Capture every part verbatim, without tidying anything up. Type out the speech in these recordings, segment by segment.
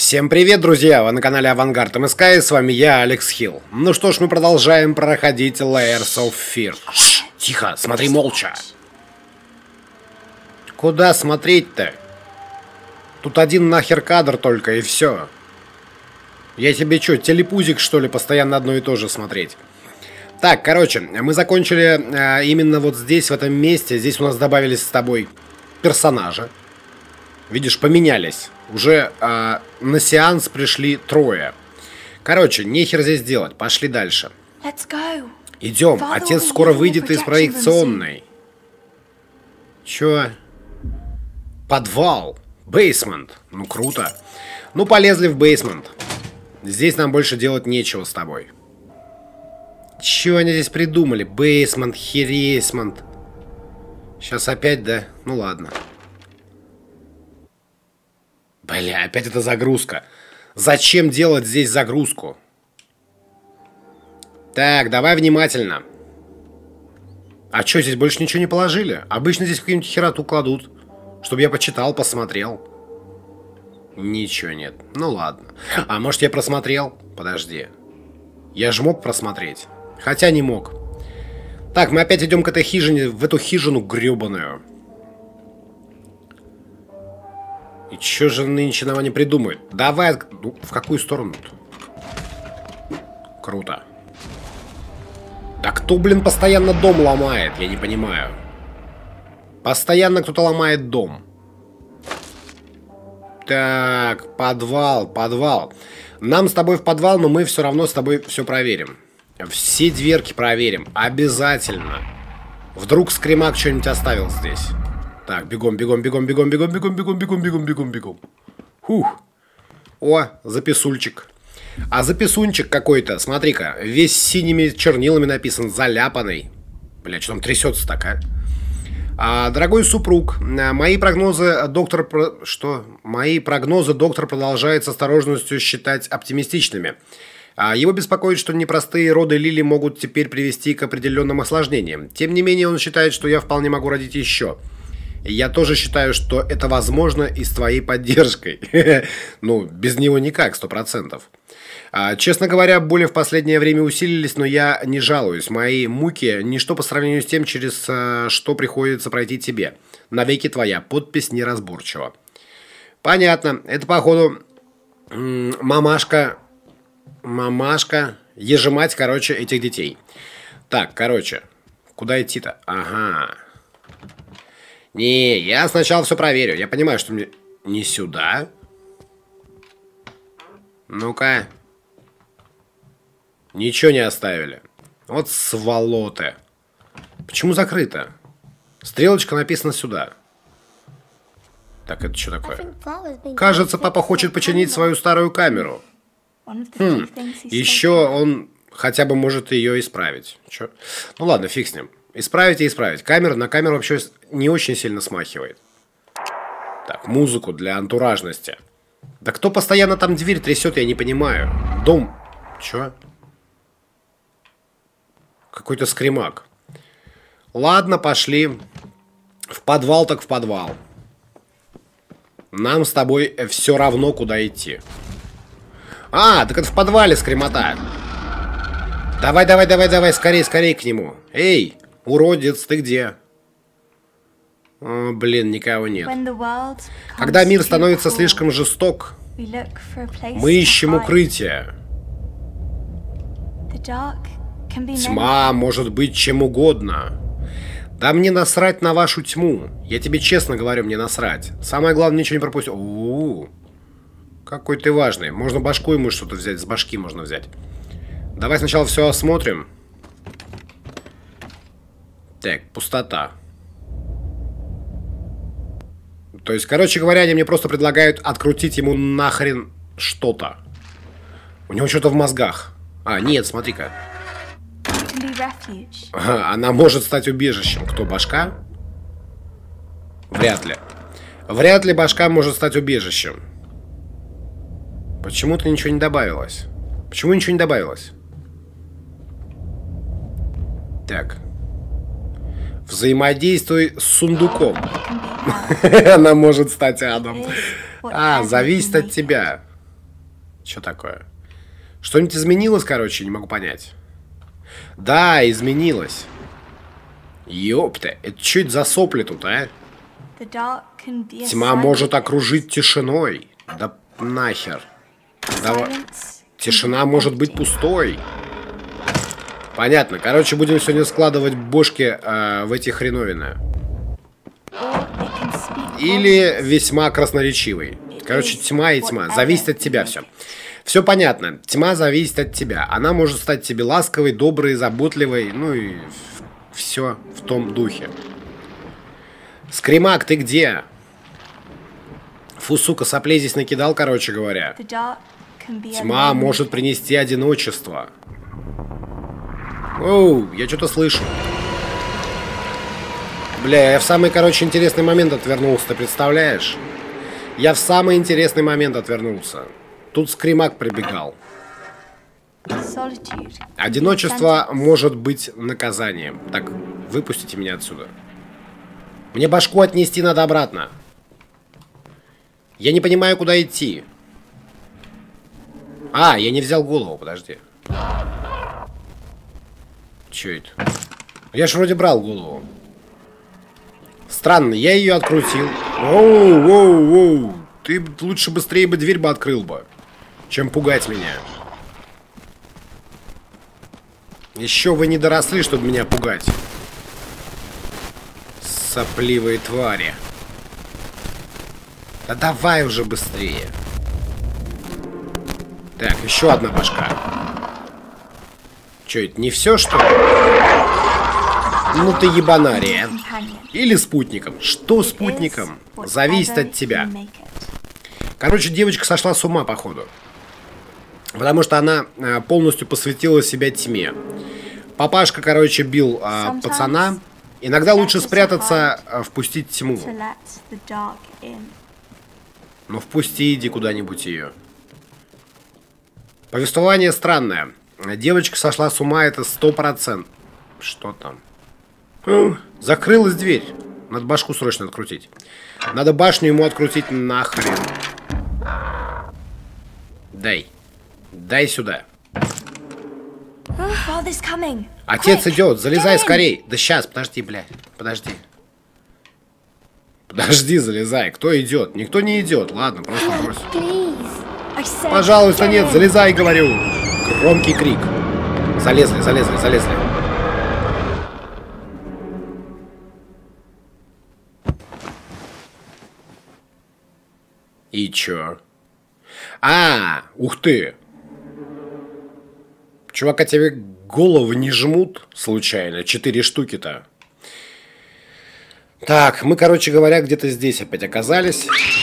Всем привет, друзья! Вы на канале Авангард МСК, и с вами я, Алекс Хилл. Ну что ж, мы продолжаем проходить Layers of Fear. Шш, тихо, смотри молча. Куда смотреть-то? Тут один нахер кадр только, и все. Я тебе что, телепузик, что ли, постоянно одно и то же смотреть? Так, короче, мы закончили э, именно вот здесь, в этом месте. Здесь у нас добавились с тобой персонажи. Видишь, поменялись. Уже э, на сеанс пришли трое. Короче, нехер здесь делать. Пошли дальше. Идем. Отец скоро выйдет из проекционной. Чё? Подвал. Бейсмент. Ну, круто. Ну, полезли в бейсмент. Здесь нам больше делать нечего с тобой. Чё они здесь придумали? Бейсмент, херейсмент. Сейчас опять, да? Ну, ладно. Бля, опять эта загрузка. Зачем делать здесь загрузку? Так, давай внимательно. А что, здесь больше ничего не положили? Обычно здесь какую-нибудь хероту кладут. Чтобы я почитал, посмотрел. Ничего нет. Ну ладно. А может я просмотрел? Подожди. Я же мог просмотреть. Хотя не мог. Так, мы опять идем к этой хижине. В эту хижину гребаную. И чё же нынче нам они придумают? Давай, ну, в какую сторону-то? Круто. Да кто, блин, постоянно дом ломает? Я не понимаю. Постоянно кто-то ломает дом. Так, подвал, подвал. Нам с тобой в подвал, но мы все равно с тобой все проверим. Все дверки проверим. Обязательно. Вдруг скримак что-нибудь оставил здесь. Так, бегом, бегом, бегом, бегом, бегом, бегом, бегом, бегом, бегом, бегом, бегом. Фух. О, записульчик. А записунчик какой-то, смотри-ка, весь синими чернилами написан, заляпанный. Бля, что там трясется так, а? а? Дорогой супруг, мои прогнозы доктор... Что? Мои прогнозы доктор продолжает с осторожностью считать оптимистичными. Его беспокоит, что непростые роды Лили могут теперь привести к определенным осложнениям. Тем не менее, он считает, что я вполне могу родить еще. Я тоже считаю, что это возможно и с твоей поддержкой. Ну, без него никак, сто процентов. Честно говоря, боли в последнее время усилились, но я не жалуюсь. Мои муки – ничто по сравнению с тем, через что приходится пройти тебе. Навеки твоя. Подпись неразборчива. Понятно. Это, походу, мамашка, мамашка, ежемать, короче, этих детей. Так, короче, куда идти-то? Ага. Не, я сначала все проверю. Я понимаю, что мне... Не сюда. Ну-ка. Ничего не оставили. Вот сволоты. Почему закрыто? Стрелочка написана сюда. Так, это что такое? Кажется, папа хочет починить свою старую камеру. Хм. Еще он хотя бы может ее исправить. Чё? Ну ладно, фиг с ним. Исправить и исправить. Камера на камеру вообще не очень сильно смахивает. Так, музыку для антуражности. Да кто постоянно там дверь трясет, я не понимаю. Дом. Чё? Какой-то скримак. Ладно, пошли. В подвал так в подвал. Нам с тобой все равно, куда идти. А, так это в подвале скримота. Давай, давай, давай, давай, скорей, скорей к нему. Эй! Уродец, ты где? О, блин, никого нет. Когда мир становится слишком жесток, мы ищем укрытие. Тьма может быть чем угодно. Да мне насрать на вашу тьму. Я тебе честно говорю, мне насрать. Самое главное, ничего не пропустить. У-у-у. Какой ты важный. Можно башку ему что-то взять, с башки можно взять. Давай сначала все осмотрим. Так, пустота. То есть, короче говоря, они мне просто предлагают открутить ему нахрен что-то. У него что-то в мозгах. А, нет, смотри-ка. Ага, она может стать убежищем. Кто, башка? Вряд ли. Вряд ли башка может стать убежищем. Почему-то ничего не добавилось. Почему ничего не добавилось? Так. Взаимодействуй с сундуком. Она может стать адом. А, зависит от тебя. Что такое? Что-нибудь изменилось, короче, не могу понять. Да, изменилось. Ёпта, это что это за сопли тут, а? Тьма может окружить тишиной. Да нахер. Давай. Тишина может быть пустой. Понятно. Короче, будем сегодня складывать бошки э, в эти хреновины. Или весьма красноречивый. Короче, тьма и тьма. Зависит от тебя все. Все понятно. Тьма зависит от тебя. Она может стать тебе ласковой, доброй, заботливой. Ну и все в том духе. Скримак, ты где? Фу, сука, соплей здесь накидал, короче говоря. Тьма может принести одиночество. Оу, я что-то слышу. Бля, я в самый, короче, интересный момент отвернулся, ты представляешь? Я в самый интересный момент отвернулся. Тут скримак прибегал. Одиночество может быть наказанием. Так, выпустите меня отсюда. Мне башку отнести надо обратно. Я не понимаю, куда идти. А, я не взял голову, подожди. Чё это? Я ж вроде брал голову. Странно, я ее открутил. Оу, оу, оу. Ты лучше быстрее бы дверь бы открыл бы, чем пугать меня. Еще вы не доросли, чтобы меня пугать. Сопливые твари. Да давай уже быстрее. Так, еще одна башка. Че, это не все, что ли? Ну ты ебанария. Или спутником. Что спутником? Зависит от тебя. Короче, девочка сошла с ума, походу. Потому что она э, полностью посвятила себя тьме. Папашка, короче, бил э, пацана. Иногда лучше спрятаться, э, впустить тьму. Ну впусти, иди куда-нибудь ее. Повествование странное. Девочка сошла с ума, это сто процентов. Что там? Закрылась дверь. Надо башку срочно открутить. Надо башню ему открутить нахрен. Дай. Дай сюда. Отец идет, залезай скорей. Да сейчас, подожди, блядь. Подожди. Подожди, залезай. Кто идет? Никто не идет. Ладно, просто брось. Пожалуйста, нет, залезай, говорю. Громкий крик. Залезли, залезли, залезли. И чё? А, ух ты. Чувак, а тебе головы не жмут случайно? Четыре штуки-то. Так, мы, короче говоря, где-то здесь опять оказались.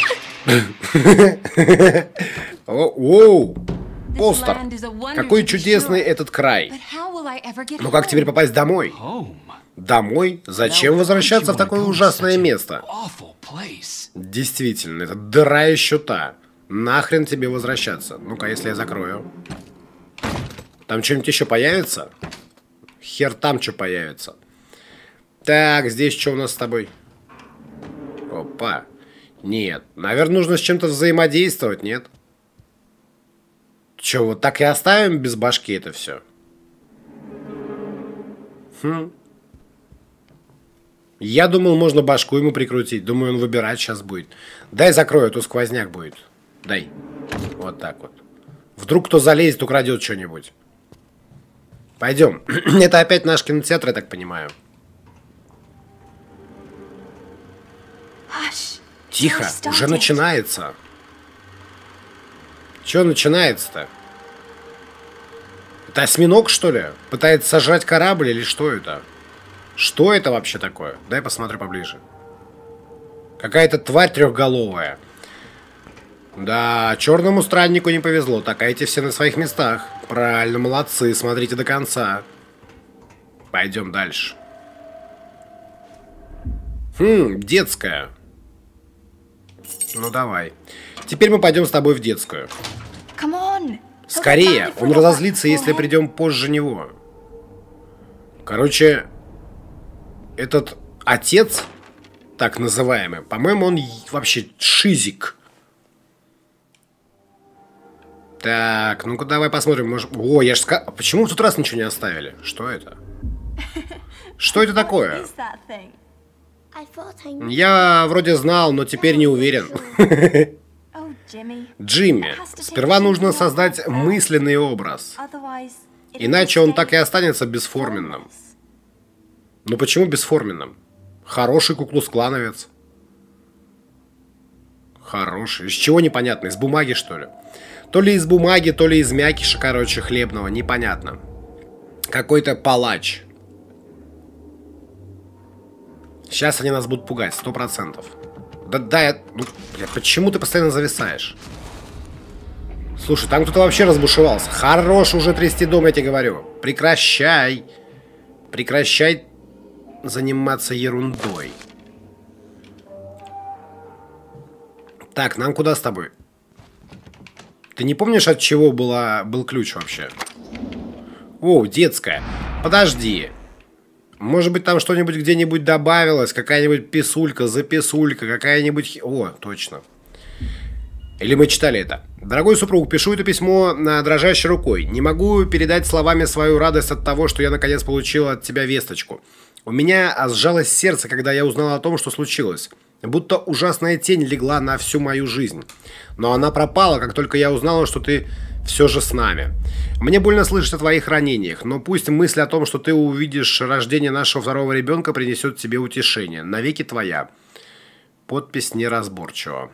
Оу, постер. Какой чудесный этот край. Но как теперь попасть домой? Домой? Зачем возвращаться в такое ужасное место? Действительно, это дыра еще та. Нахрен тебе возвращаться? Ну-ка, если я закрою. Там что-нибудь еще появится? Хер там что появится. Так, здесь что у нас с тобой? Опа. Нет. Наверное, нужно с чем-то взаимодействовать, нет? Че, вот так и оставим без башки это все? Хм. Я думал, можно башку ему прикрутить. Думаю, он выбирать сейчас будет. Дай закрою, а то сквозняк будет. Дай. Вот так вот. Вдруг кто залезет, украдет что-нибудь. Пойдем. Это опять наш кинотеатр, я так понимаю. Тихо, уже начинается. Что начинается-то? Это осьминог, что ли? Пытается сожрать корабль или что это? Что это вообще такое? Дай посмотрю поближе. Какая-то тварь трехголовая. Да, черному страннику не повезло. Так, а эти все на своих местах. Правильно, молодцы, смотрите до конца. Пойдем дальше. Хм, детская. Ну давай. Теперь мы пойдем с тобой в детскую. Скорее, он разозлится, если придем позже него. Короче, этот отец, так называемый, по-моему, он вообще шизик. Так, ну-ка давай посмотрим. Может... О, я ж сказал... Почему в тот раз ничего не оставили? Что это? Что это такое? Я вроде знал, но теперь не уверен. Джимми, сперва нужно создать мысленный образ. Иначе он так и останется бесформенным. Ну почему бесформенным? Хороший куклус-клановец. Хороший. Из чего непонятно? Из бумаги, что ли? То ли из бумаги, то ли из мякиша, короче, хлебного. Непонятно. Какой-то палач. Сейчас они нас будут пугать, сто процентов. Да, да, я... Ну, бля, почему ты постоянно зависаешь? Слушай, там кто-то вообще разбушевался. Хорош уже трясти дом, я тебе говорю. Прекращай. Прекращай заниматься ерундой. Так, нам куда с тобой? Ты не помнишь, от чего была, был ключ вообще? О, детская. Подожди. Может быть, там что-нибудь где-нибудь добавилось? Какая-нибудь писулька, записулька, какая-нибудь... О, точно. Или мы читали это. Дорогой супруг, пишу это письмо на дрожащей рукой. Не могу передать словами свою радость от того, что я наконец получил от тебя весточку. У меня сжалось сердце, когда я узнал о том, что случилось. Будто ужасная тень легла на всю мою жизнь. Но она пропала, как только я узнала, что ты все же с нами. Мне больно слышать о твоих ранениях, но пусть мысль о том, что ты увидишь рождение нашего второго ребенка, принесет тебе утешение. Навеки твоя. Подпись неразборчива.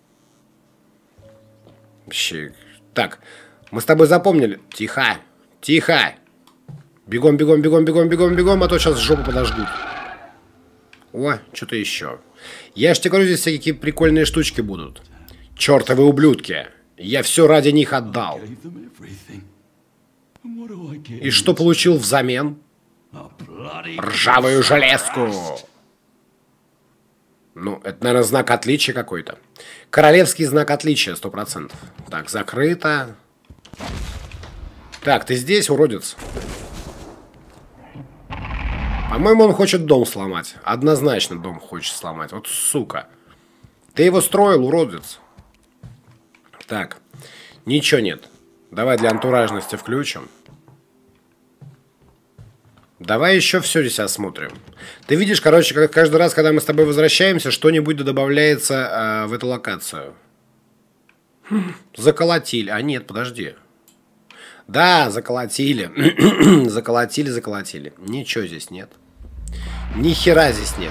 Вообще. Так, мы с тобой запомнили. Тихо, тихо. Бегом, бегом, бегом, бегом, бегом, бегом, а то сейчас жопу подожгут. О, что-то еще. Я ж тебе говорю, здесь всякие прикольные штучки будут. Чертовы ублюдки. Я все ради них отдал. И что получил взамен? Ржавую железку. Ну, это, наверное, знак отличия какой-то. Королевский знак отличия, сто процентов. Так, закрыто. Так, ты здесь, уродец? По-моему, он хочет дом сломать. Однозначно дом хочет сломать. Вот сука. Ты его строил, уродец. Так, ничего нет. Давай для антуражности включим. Давай еще все здесь осмотрим. Ты видишь, короче, как каждый раз, когда мы с тобой возвращаемся, что-нибудь добавляется э, в эту локацию. Хм, заколотили. А нет, подожди. Да, заколотили. заколотили, заколотили. Ничего здесь нет. Ни хера здесь нет.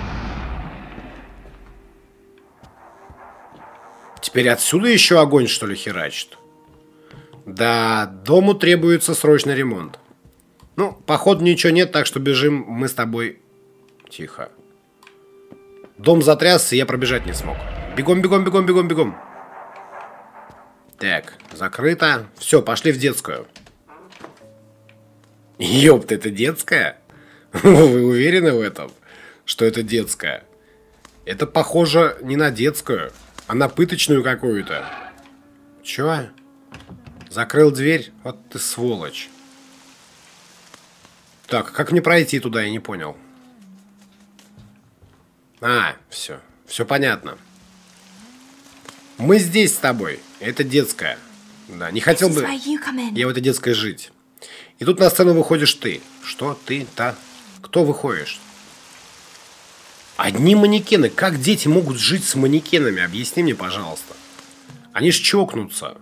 Теперь отсюда еще огонь, что ли, херачит? Да, дому требуется срочный ремонт. Ну, походу ничего нет, так что бежим мы с тобой. Тихо. Дом затрясся, я пробежать не смог. Бегом, бегом, бегом, бегом, бегом. Так, закрыто. Все, пошли в детскую. Ёпта, это детская? Вы уверены в этом? Что это детская? Это похоже не на детскую, а на пыточную какую-то. Чё? Закрыл дверь? Вот ты сволочь. Так, как мне пройти туда, я не понял. А, все. Все понятно. Мы здесь с тобой. Это детская. Да, не хотел бы я в этой детской жить. И тут на сцену выходишь ты. Что ты-то? Кто выходишь? Одни манекены. Как дети могут жить с манекенами? Объясни мне, пожалуйста. Они ж чокнутся.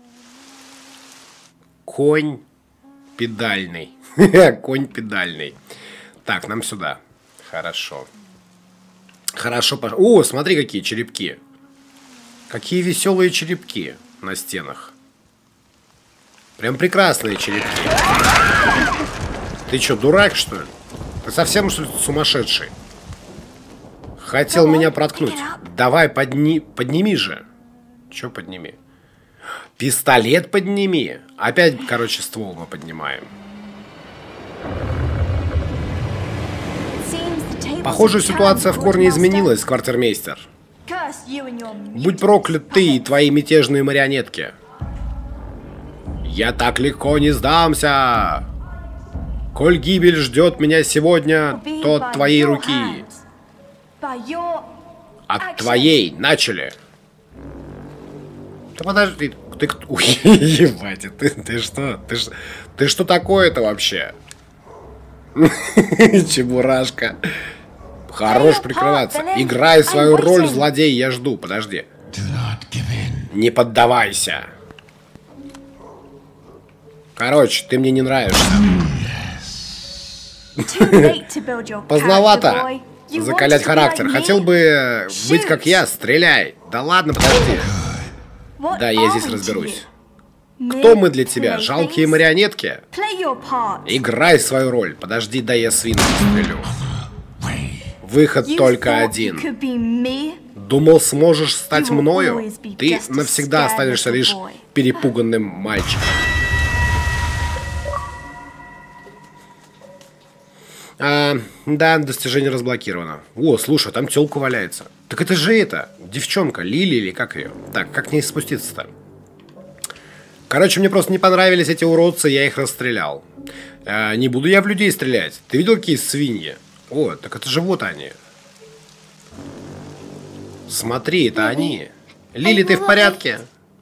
Конь педальный. Конь педальный. Так, нам сюда. Хорошо. Хорошо. Пош... О, смотри, какие черепки. Какие веселые черепки на стенах. Прям прекрасные черепки. Ты что, дурак, что ли? Ты совсем, что ли, сумасшедший? Хотел меня проткнуть. Давай, подни... подними же. Че подними? Пистолет подними. Опять, короче, ствол мы поднимаем. Похоже, ситуация в корне изменилась, квартирмейстер. Будь проклят ты и твои мятежные марионетки. Я так легко не сдамся. Коль гибель ждет меня сегодня, то от твоей руки. От твоей начали. Да подожди, ты кто? Ой, ебать, ты, ты что? Ты, ты что такое-то вообще? Чебурашка. Хорош прикрываться. Играй свою роль, злодей, я жду. Подожди. Не поддавайся. Короче, ты мне не нравишься. Поздновато закалять характер. Хотел бы быть как я, стреляй. Да ладно, подожди. Да, я здесь разберусь. Кто мы для тебя? Жалкие марионетки? Играй свою роль. Подожди, да я свинку застрелю. Выход только один. Думал, сможешь стать мною? Ты навсегда останешься лишь перепуганным мальчиком. А, да, достижение разблокировано. О, слушай, там тёлка валяется. Так это же это, девчонка, Лили или как ее? Так, как к ней спуститься-то? Короче, мне просто не понравились эти уродцы, я их расстрелял. А, не буду я в людей стрелять. Ты видел, какие свиньи? О, так это же вот они. Смотри, это они. Лили, ты в порядке?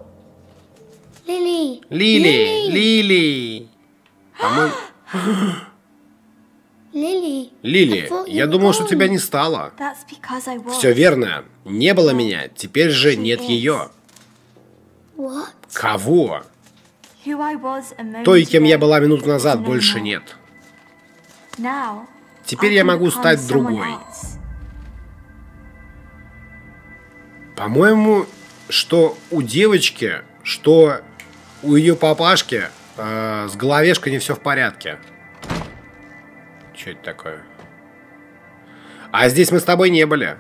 Лили. Лили, Лили. По-моему... Лили. Лили, я думал, что тебя не стало. Все верно. Не было меня. Теперь же нет ее. Кого? Той, кем я была минуту назад, больше нет. Теперь я могу стать другой. По-моему, что у девочки, что у ее папашки э, с головешкой не все в порядке. Что это такое? А здесь мы с тобой не были.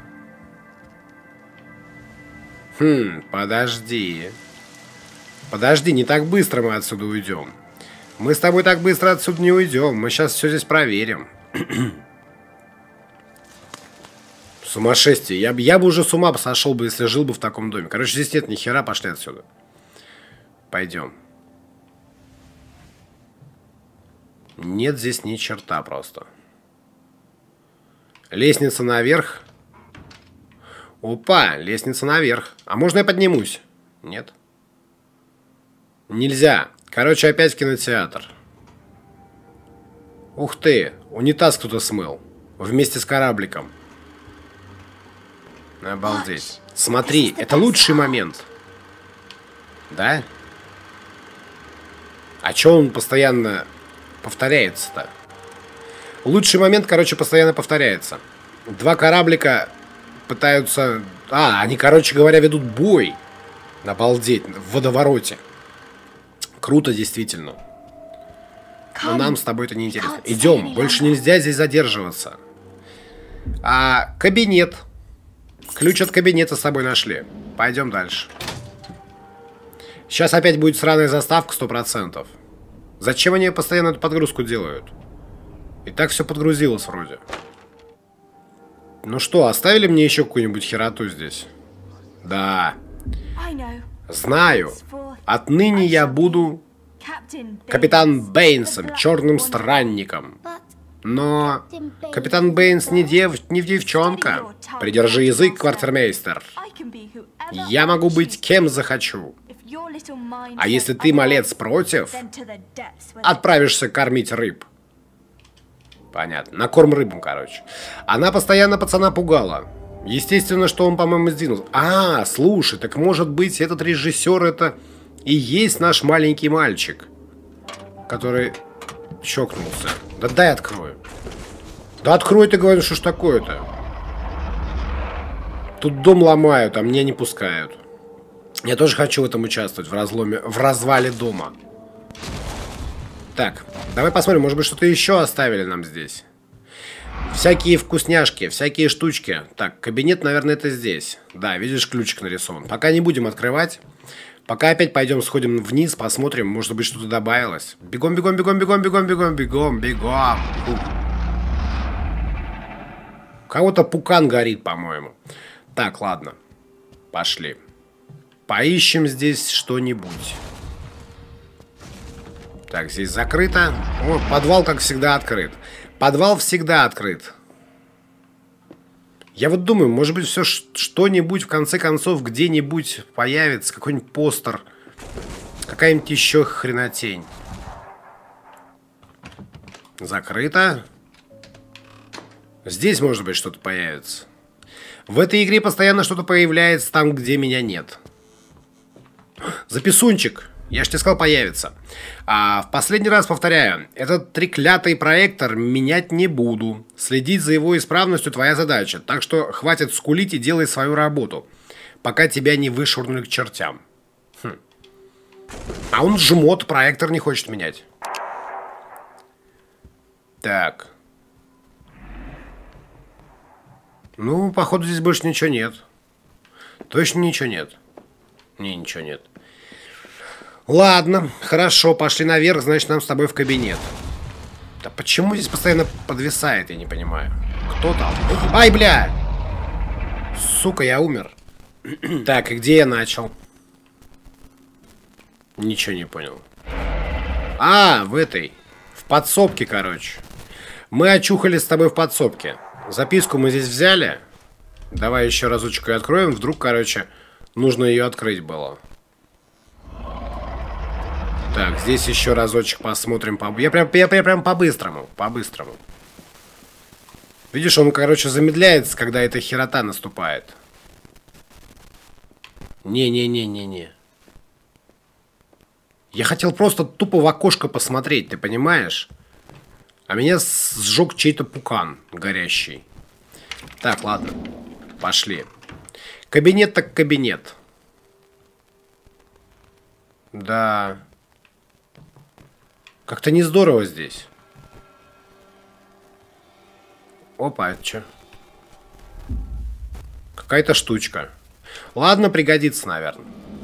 Хм, подожди. Подожди, не так быстро мы отсюда уйдем. Мы с тобой так быстро отсюда не уйдем. Мы сейчас все здесь проверим. Сумасшествие. Я, я бы уже с ума сошел бы, если жил бы в таком доме. Короче, здесь нет ни хера, пошли отсюда. Пойдем. Нет здесь ни черта просто. Лестница наверх. Опа, лестница наверх. А можно я поднимусь? Нет. Нельзя. Короче, опять в кинотеатр. Ух ты, унитаз кто-то смыл. Вместе с корабликом. Обалдеть. Смотри, это лучший момент. Да? А чё он постоянно повторяется-то? Лучший момент, короче, постоянно повторяется. Два кораблика пытаются... А, они, короче говоря, ведут бой. Обалдеть, в водовороте. Круто, действительно. Но нам с тобой это не интересно. Идем, больше нельзя здесь задерживаться. А кабинет. Ключ от кабинета с собой нашли. Пойдем дальше. Сейчас опять будет сраная заставка сто процентов. Зачем они постоянно эту подгрузку делают? И так все подгрузилось вроде. Ну что, оставили мне еще какую-нибудь хероту здесь? Да. Знаю. Отныне я буду капитан Бэйнсом, черным странником. Но капитан Бэйнс не, дев... не девчонка. Придержи язык, квартирмейстер. Я могу быть кем захочу. А если ты, малец, против, отправишься кормить рыб. Понятно. На корм рыбам, короче. Она постоянно пацана пугала. Естественно, что он, по-моему, сдвинулся. А, слушай, так может быть, этот режиссер это и есть наш маленький мальчик, который чокнулся. Да дай открою. Да открой, ты говоришь, что ж такое-то? Тут дом ломают, а меня не пускают. Я тоже хочу в этом участвовать, в разломе, в развале дома. Так, давай посмотрим, может быть, что-то еще оставили нам здесь. Всякие вкусняшки, всякие штучки. Так, кабинет, наверное, это здесь. Да, видишь, ключик нарисован. Пока не будем открывать. Пока опять пойдем, сходим вниз, посмотрим, может быть, что-то добавилось. Бегом, бегом, бегом, бегом, бегом, бегом, бегом, бегом. У кого-то пукан горит, по-моему. Так, ладно. Пошли. Поищем здесь что-нибудь. Так, здесь закрыто. О, подвал, как всегда, открыт. Подвал всегда открыт. Я вот думаю, может быть, все что-нибудь в конце концов где-нибудь появится, какой-нибудь постер, какая-нибудь еще хренотень. Закрыто. Здесь, может быть, что-то появится. В этой игре постоянно что-то появляется там, где меня нет. Записунчик. Я ж тебе сказал, появится. А в последний раз повторяю, этот треклятый проектор менять не буду. Следить за его исправностью твоя задача. Так что хватит скулить и делай свою работу, пока тебя не вышвырнули к чертям. Хм. А он жмот, проектор не хочет менять. Так. Ну, походу, здесь больше ничего нет. Точно ничего нет. Не, ничего нет. Ладно, хорошо, пошли наверх, значит, нам с тобой в кабинет. Да почему здесь постоянно подвисает, я не понимаю. Кто там? Ай, бля! Сука, я умер. Так, и где я начал? Ничего не понял. А, в этой. В подсобке, короче. Мы очухались с тобой в подсобке. Записку мы здесь взяли. Давай еще разочек ее откроем. Вдруг, короче, нужно ее открыть было. Так, здесь еще разочек посмотрим. По... Я прям, я прям, прям по-быстрому. По-быстрому. Видишь, он, короче, замедляется, когда эта херота наступает. Не-не-не-не-не. Я хотел просто тупо в окошко посмотреть, ты понимаешь? А меня сжег чей-то пукан горящий. Так, ладно. Пошли. Кабинет так кабинет. Да. Как-то не здорово здесь. Опа, это что? Какая-то штучка. Ладно, пригодится, наверное.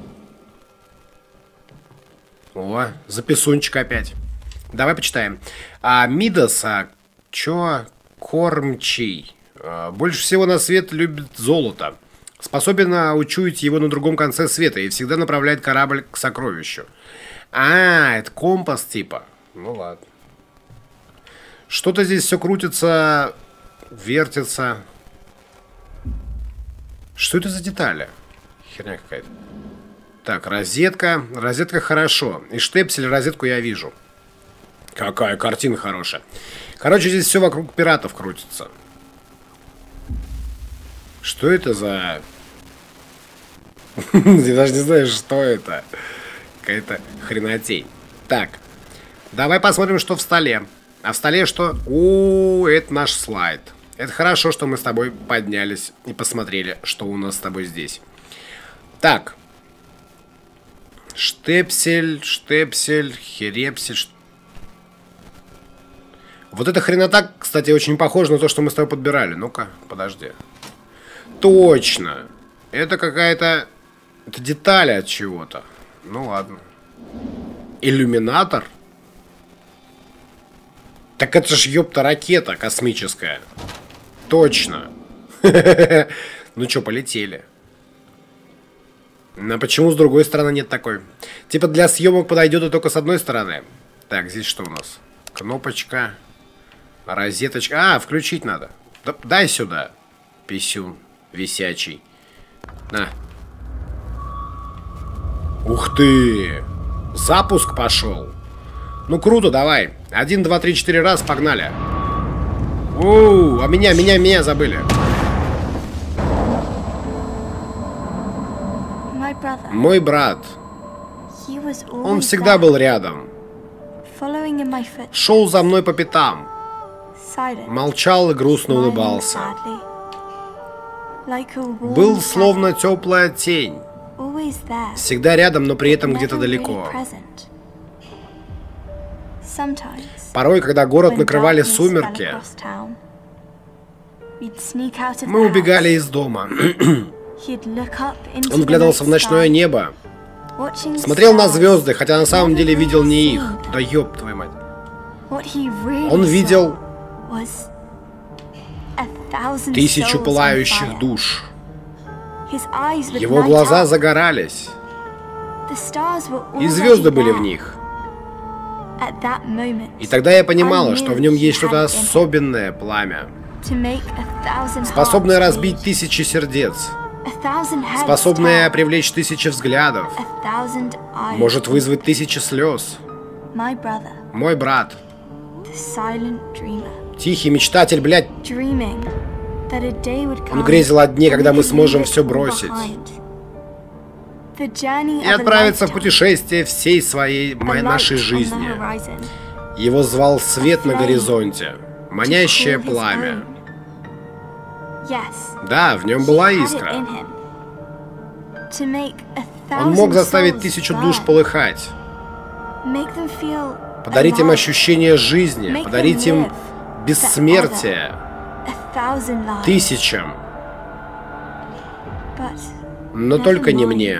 О, записунчик опять. Давай почитаем. А, Мидас, а, чё? Кормчий. А, больше всего на свет любит золото. Способен учуять его на другом конце света и всегда направляет корабль к сокровищу. А, это компас типа. Ну ладно. Что-то здесь все крутится, вертится. Что это за детали? Херня какая-то. Так, розетка. Розетка хорошо. И штепсель, розетку я вижу. Какая картина хорошая. Короче, здесь все вокруг пиратов крутится. Что это за... Я даже не знаю, что это. Какая-то хренотень. Так. Давай посмотрим, что в столе. А в столе что? О, это наш слайд. Это хорошо, что мы с тобой поднялись и посмотрели, что у нас с тобой здесь. Так. Штепсель, штепсель, херепсель. Вот эта хренота, кстати, очень похожа на то, что мы с тобой подбирали. Ну-ка, подожди. Точно. Это какая-то... Это детали от чего-то. Ну ладно. Иллюминатор? Так это ж, ёпта, ракета космическая. Точно. Ну чё, полетели. А почему с другой стороны нет такой? Типа для съемок подойдет и только с одной стороны. Так, здесь что у нас? Кнопочка. Розеточка. А, включить надо. Да, дай сюда. Писюн висячий. На. Ух ты! Запуск пошел. Ну круто, давай. Один, два, три, четыре раз, погнали. Оу, а меня, меня, меня забыли. Мой брат. Он всегда был рядом. Шел за мной по пятам. Молчал и грустно улыбался. Был словно теплая тень. Всегда рядом, но при этом где-то далеко. Порой, когда город накрывали сумерки, мы убегали из дома. Он вглядывался в ночное небо, смотрел на звезды, хотя на самом деле видел не их. Да ёб твою мать. Он видел тысячу пылающих душ. Его глаза загорались, и звезды были в них. И тогда я понимала, что в нем есть что-то особенное пламя, способная разбить тысячи сердец, способная привлечь тысячи взглядов, может вызвать тысячи слез. Мой брат, тихий мечтатель, блядь, он грезил о дне, когда мы сможем все бросить и отправиться в путешествие всей своей нашей жизни. Его звал свет на горизонте, манящее пламя. Да, в нем была искра. Он мог заставить тысячу душ полыхать, подарить им ощущение жизни, подарить им бессмертие тысячам. Но только не мне.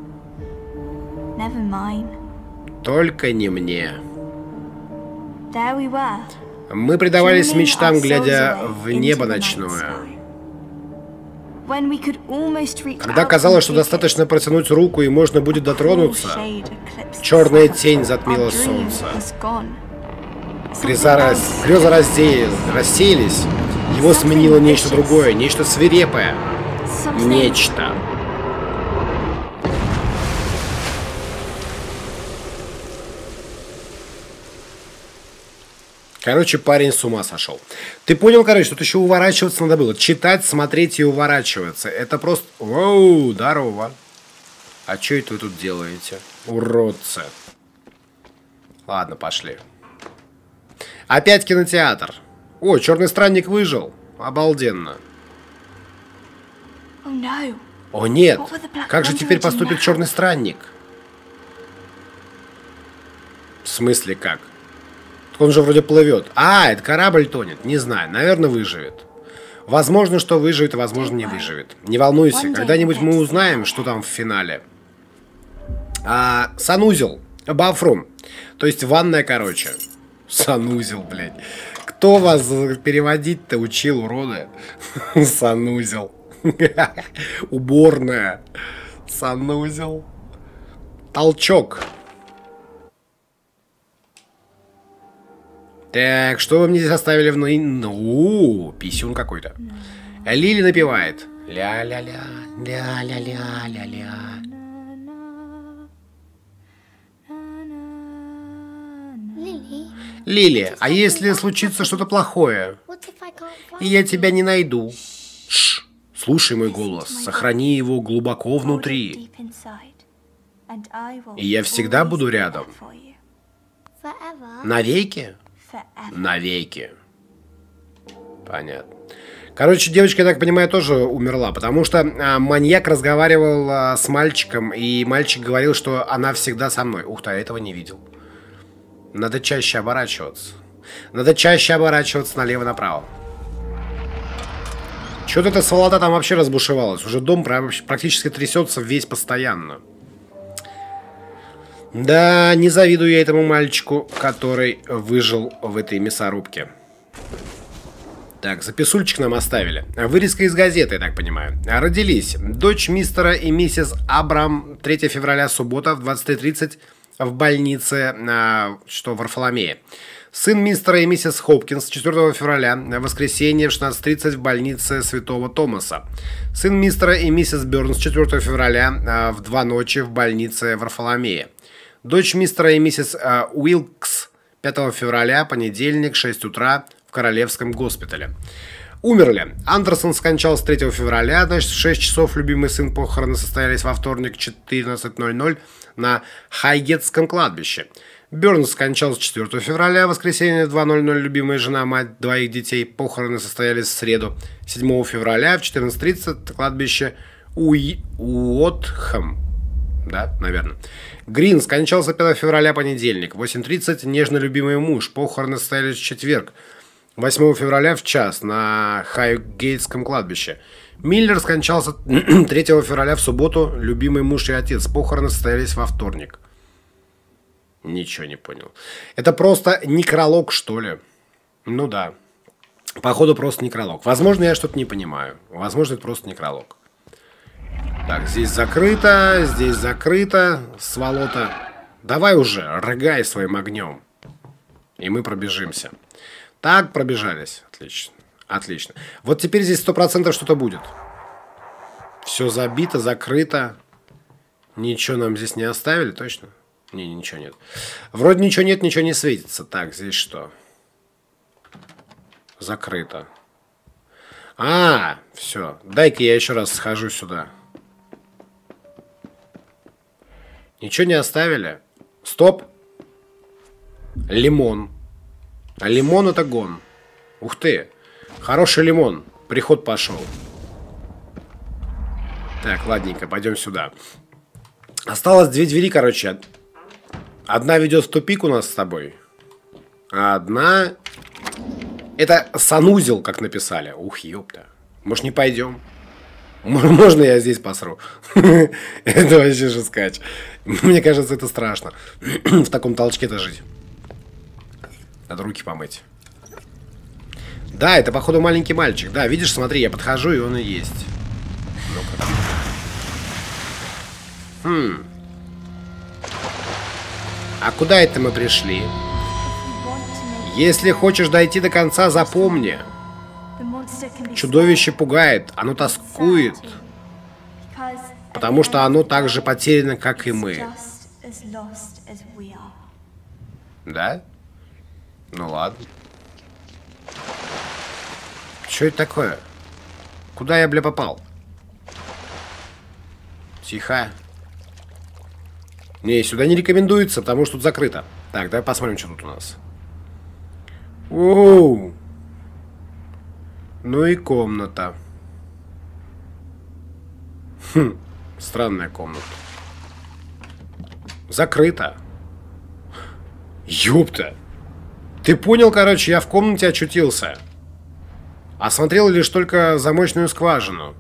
Только не мне. Мы предавались мечтам, глядя в небо ночное. Когда казалось, что достаточно протянуть руку и можно будет дотронуться, черная тень затмила солнце. Грезы раз... рассеялись, его сменило нечто другое, нечто свирепое. Нечто. Короче, парень с ума сошел. Ты понял, короче, тут еще уворачиваться надо было. Читать, смотреть и уворачиваться. Это просто... Воу, здорово. А что это вы тут делаете? Уродцы. Ладно, пошли. Опять кинотеатр. О, черный странник выжил. Обалденно. О нет, как же теперь поступит черный странник? В смысле как? Он же вроде плывет. А, это корабль тонет. Не знаю, наверное, выживет. Возможно, что выживет, а возможно, не выживет. Не волнуйся, когда-нибудь мы узнаем, что там в финале. А, санузел. Бафрум. То есть ванная, короче. Санузел, блядь. Кто вас переводить-то учил, уроды? Санузел. Уборная. Санузел. Толчок. Так, что вы мне здесь оставили в... Ну, писюн какой-то. Лили напевает. Ля-ля-ля, ля-ля-ля-ля-ля. Лили, а если случится что-то плохое, и я тебя не найду? Шш, слушай мой голос, сохрани его глубоко внутри. И я всегда буду рядом. Навеки? Навеки. Понятно. Короче, девочка, я так понимаю, тоже умерла, потому что а, маньяк разговаривал а, с мальчиком, и мальчик говорил, что она всегда со мной. Ух ты, я этого не видел. Надо чаще оборачиваться. Надо чаще оборачиваться налево-направо. Что-то эта сволота там вообще разбушевалась. Уже дом практически трясется весь постоянно. Да, не завидую я этому мальчику, который выжил в этой мясорубке. Так, записульчик нам оставили. Вырезка из газеты, я так понимаю. Родились дочь мистера и миссис Абрам, третьего февраля, суббота, в двадцать три тридцать в больнице, что в Варфоломее. Сын мистера и миссис Хопкинс, четвёртого февраля, воскресенье, в шестнадцать тридцать в больнице Святого Томаса. Сын мистера и миссис Бёрнс, четвёртого февраля, в два ночи в больнице Варфоломея. Дочь мистера и миссис uh, Уилкс, пятого февраля, понедельник, шесть утра, в Королевском госпитале. Умерли. Андерсон скончался третьего февраля, значит, в шесть часов любимый сын, похороны состоялись во вторник, четырнадцать ноль ноль, на Хайгетском кладбище. Бёрнс скончался четвёртого февраля, воскресенье, два ноль ноль, любимая жена, мать двоих детей, похороны состоялись в среду, седьмого февраля, в четырнадцать тридцать, кладбище Уи... Уотхэм. Да, наверное. Грин скончался пятого февраля, понедельник. восемь тридцать, нежно любимый муж. Похороны состоялись в четверг. восьмого февраля в час на Хайгейтском кладбище. Миллер скончался третьего февраля в субботу. Любимый муж и отец. Похороны состоялись во вторник. Ничего не понял. Это просто некролог, что ли? Ну да. Походу просто некролог. Возможно, я что-то не понимаю. Возможно, это просто некролог. Так, здесь закрыто, здесь закрыто, сволота. Давай уже, рыгай своим огнем. И мы пробежимся. Так, пробежались. Отлично. Отлично. Вот теперь здесь сто процентов что-то будет. Все забито, закрыто. Ничего нам здесь не оставили, точно? Не, ничего нет. Вроде ничего нет, ничего не светится. Так, здесь что? Закрыто. А, все. Дай-ка я еще раз схожу сюда. Ничего не оставили? Стоп. Лимон. А лимон это гон. Ух ты. Хороший лимон. Приход пошел. Так, ладненько, пойдем сюда. Осталось две двери, короче. Одна ведет в тупик у нас с тобой. А одна... Это санузел, как написали. Ух, ёпта. Может, не пойдем? Можно я здесь посру? Это вообще жескач. Мне кажется, это страшно. В таком толчке-то жить. Надо руки помыть. Да, это, походу, маленький мальчик. Да, видишь, смотри, я подхожу, и он и есть. Ну-ка. Хм. А куда это мы пришли? Если хочешь дойти до конца, запомни. Чудовище пугает, оно тоскует, потому что оно так же потеряно, как и мы. Да? Ну ладно. Что это такое? Куда я, бля, попал? Тихо. Не, сюда не рекомендуется, потому что тут закрыто. Так, давай посмотрим, что тут у нас. Оу. Ну и комната. Хм, странная комната. Закрыто. Ёпта. Ты понял, короче, я в комнате очутился. Осмотрел лишь только замочную скважину.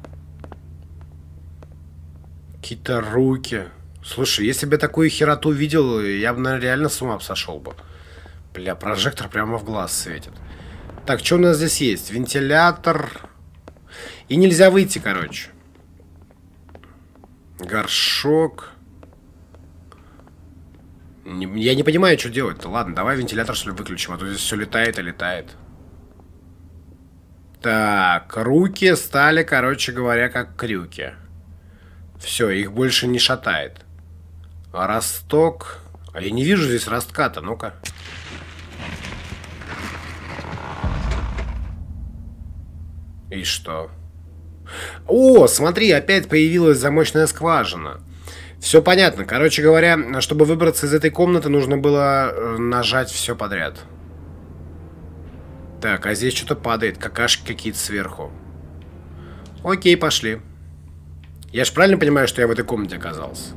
Какие-то руки. Слушай, если бы я такую хероту видел, я бы, наверное, реально с ума сошел бы. Бля, прожектор прямо в глаз светит. Так, что у нас здесь есть? Вентилятор. И нельзя выйти, короче. Горшок. Не, я не понимаю, что делать-то. Ладно, давай вентилятор, что ли, выключим, а то здесь все летает и летает. Так, руки стали, короче говоря, как крюки. Все, их больше не шатает. А росток... А я не вижу здесь ростка-то, ну-ка. И что? О, смотри, опять появилась замочная скважина. Все понятно. Короче говоря, чтобы выбраться из этой комнаты, нужно было нажать все подряд. Так, а здесь что-то падает. Какашки какие-то сверху. Окей, пошли. Я ж правильно понимаю, что я в этой комнате оказался?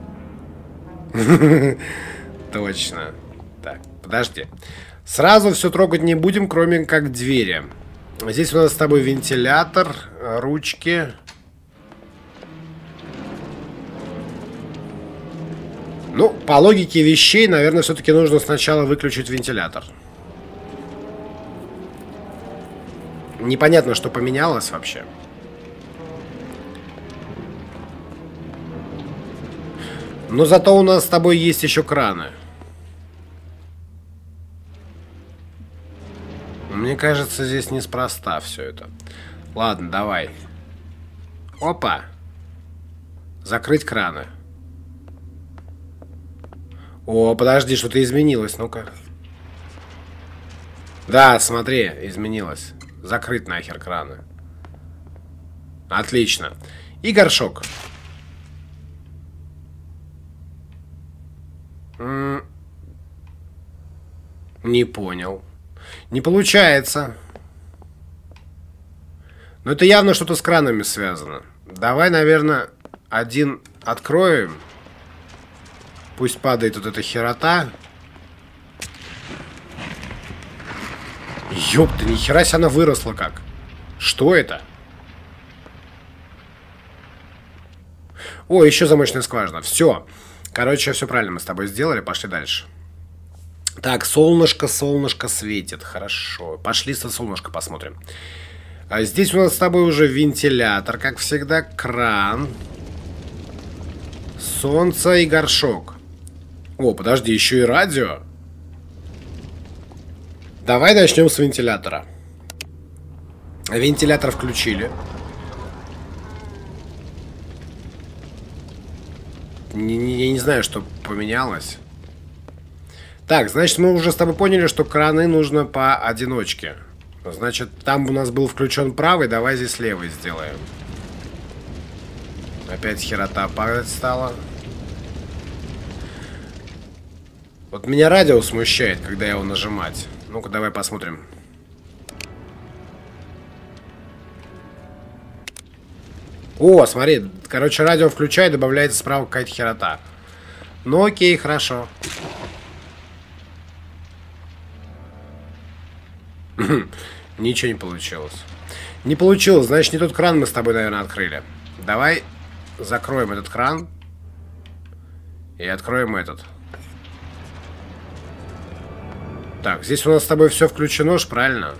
Точно. Так, подожди. Сразу все трогать не будем, кроме как двери. Здесь у нас с тобой вентилятор, ручки. Ну, по логике вещей, наверное, все-таки нужно сначала выключить вентилятор. Непонятно, что поменялось вообще. Но зато у нас с тобой есть еще краны. Мне кажется, здесь неспроста все это. Ладно, давай. Опа. Закрыть краны. О, подожди, что-то изменилось, ну-ка. Да, смотри, изменилось. Закрыть нахер краны. Отлично. И горшок. М-м- не понял. Не получается. Но это явно что-то с кранами связано. Давай, наверное, один откроем. Пусть падает вот эта херота. Ёпта, нихера себе она выросла как. Что это? О, еще замочная скважина. Все. Короче, все правильно мы с тобой сделали. Пошли дальше. Так, солнышко, солнышко светит. Хорошо. Пошли со солнышко посмотрим. А здесь у нас с тобой уже вентилятор, как всегда, кран, солнце и горшок. О, подожди, еще и радио. Давай начнем с вентилятора. Вентилятор включили. Не, не, я не знаю, что поменялось. Так, значит, мы уже с тобой поняли, что краны нужно поодиночке. Значит, там у нас был включен правый, давай здесь левый сделаем. Опять херота падать стала. Вот меня радио смущает, когда его нажимать. Ну-ка, давай посмотрим. О, смотри, короче, радио включай, добавляется справа какая-то херота. Ну окей, хорошо. Ничего не получилось. Не получилось, значит, не тот кран мы с тобой, наверное, открыли. Давай закроем этот кран. И откроем этот. Так, здесь у нас с тобой все включено ж, правильно?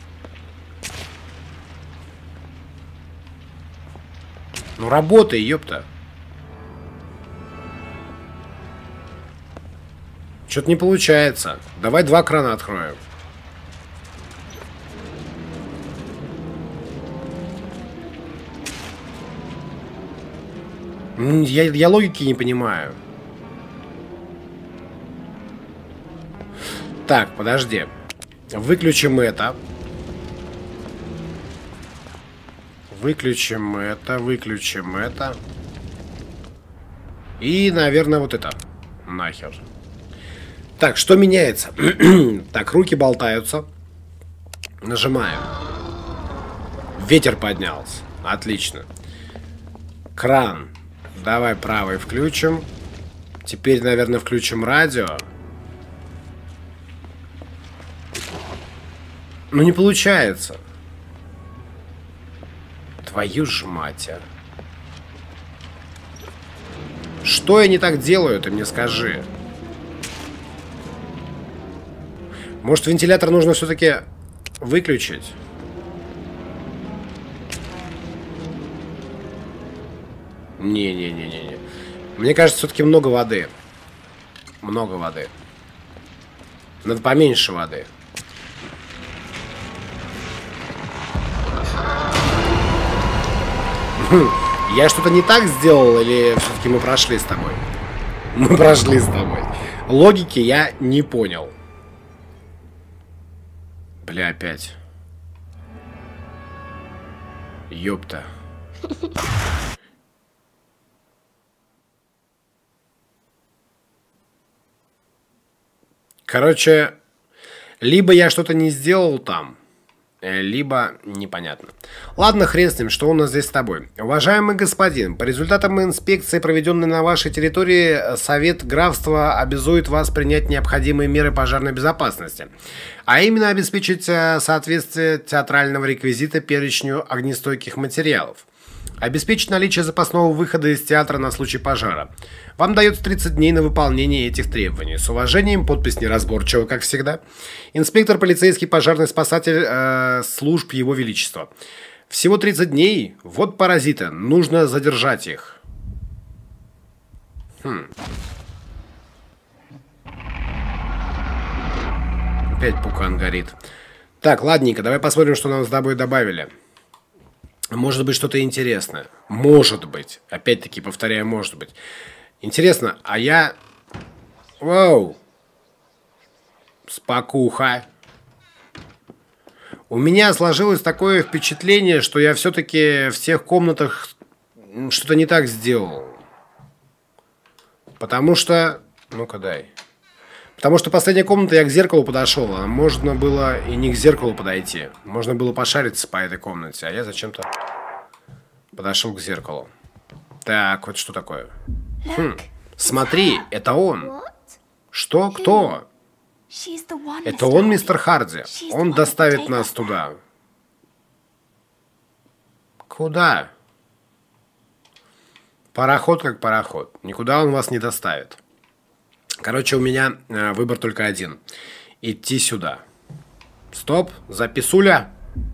Ну работай, ёпта. Что-то не получается. Давай два крана откроем. Я, я логики не понимаю. Так, подожди. Выключим это. Выключим это, выключим это. И, наверное, вот это. Нахер. Так, что меняется? Так, руки болтаются. Нажимаем. Ветер поднялся. Отлично. Кран. Давай правый включим. Теперь, наверное, включим радио. Ну, не получается. Твою ж мать, а. Что я не так делаю, ты мне скажи. Может, вентилятор нужно все-таки выключить? Не-не-не-не-не. Мне кажется, все-таки много воды. Много воды. Надо поменьше воды. Я что-то не так сделал, или все-таки мы прошли с тобой? Мы прошли с тобой. Логики я не понял. Бля, опять. Ёпта. Короче, либо я что-то не сделал там, либо непонятно. Ладно, хрен с ним, что у нас здесь с тобой. Уважаемый господин, по результатам инспекции, проведенной на вашей территории, Совет графства обязует вас принять необходимые меры пожарной безопасности. А именно обеспечить соответствие театрального реквизита перечню огнестойких материалов. Обеспечить наличие запасного выхода из театра на случай пожара. Вам дается тридцать дней на выполнение этих требований. С уважением, подпись неразборчива, как всегда. Инспектор, полицейский, пожарный спасатель э, служб Его Величества. Всего тридцать дней. Вот паразиты. Нужно задержать их. Хм. Опять пукан горит. Так, ладненько, давай посмотрим, что нам с тобой добавили. Может быть, что-то интересное. Может быть. Опять-таки, повторяю, может быть. Интересно, а я... Вау! Спокуха. У меня сложилось такое впечатление, что я все-таки в всех комнатах что-то не так сделал. Потому что... Ну-ка, дай. Потому что последняя комната, я к зеркалу подошел, а можно было и не к зеркалу подойти. Можно было пошариться по этой комнате, а я зачем-то подошел к зеркалу. Так, вот что такое? Хм, смотри, это он. Что? Кто? Это он, мистер Харди. Он доставит нас туда. Куда? Пароход как пароход. Никуда он вас не доставит. Короче, у меня э, выбор только один. Идти сюда. Стоп, записуля.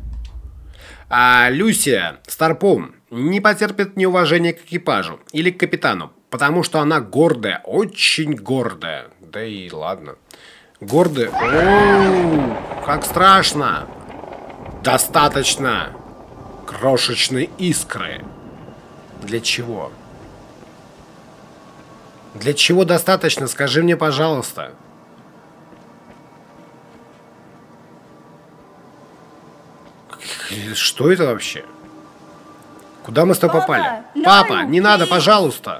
А Люсия Старпом не потерпит неуважения к экипажу или к капитану, потому что она гордая, очень гордая. Да и ладно. Гордая. Оу, как страшно. Достаточно крошечной искры. Для чего? Для чего достаточно? Скажи мне, пожалуйста. Что это вообще? Куда мы с тобой попали? Папа, не надо, пожалуйста.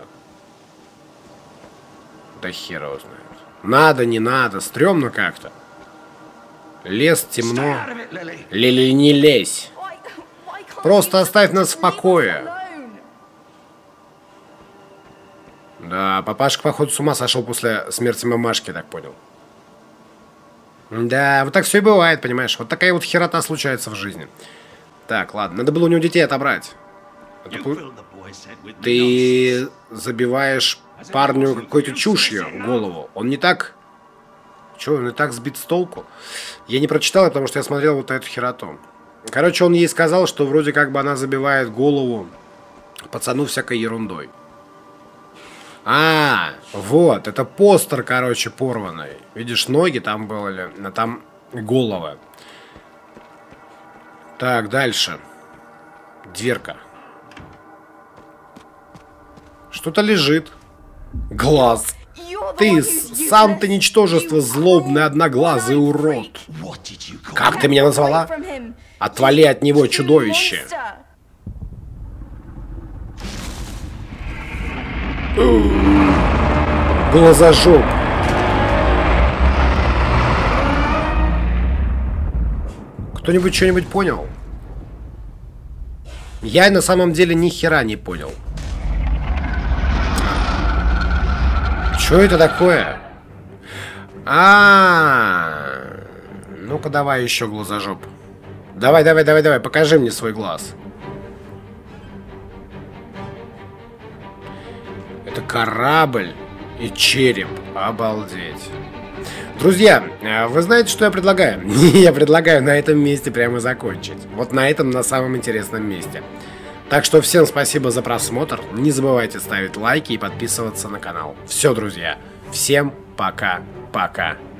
Да хер его знает. Надо, не надо, стрёмно как-то. Лес, темно. Лили, не лезь. Просто оставь нас в покое. Да, папашка, походу, с ума сошел после смерти мамашки, так понял. Да, вот так все и бывает, понимаешь. Вот такая вот херота случается в жизни. Так, ладно, надо было у него детей отобрать. Ты забиваешь парню какой-то чушью в голову. Он не так... Че, он не так сбит с толку? Я не прочитал, потому что я смотрел вот на эту хероту. Короче, он ей сказал, что вроде как бы она забивает голову пацану всякой ерундой. А, вот, это постер, короче, порванный. Видишь, ноги там были, а там головы. Так, дальше. Дверка. Что-то лежит. Глаз. Ты, сам ты ничтожество, злобный, одноглазый урод. Как ты меня назвала? Отвали от него, чудовище. Глазожоп. Кто-нибудь что-нибудь понял? Я на самом деле ни хера не понял. Что это такое? А, -а, -а. Ну-ка давай еще глазожоп. Давай, давай, давай, давай, покажи мне свой глаз. Это корабль и череп. Обалдеть. Друзья, вы знаете, что я предлагаю? Я предлагаю на этом месте прямо закончить. Вот на этом, на самом интересном месте. Так что всем спасибо за просмотр. Не забывайте ставить лайки и подписываться на канал. Все, друзья. Всем пока-пока.